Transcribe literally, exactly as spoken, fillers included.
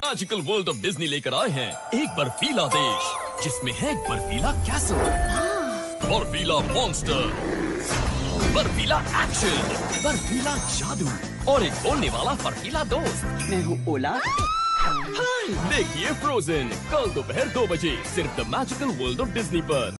Magical world of Disney लेकर आए हैं एक बर्फीला देश जिसमें है एक बर्फीला कैसल, बर्फीला मॉन्स्टर, बर्फीला एक्शन, बर्फीला जादू और एक बोलने वाला बर्फीला दोस्त। मैं हूँ ओला। हाय, देखिए फ्रोजन कल दोपहर दो बजे सिर्फ the magical world of Disney पर।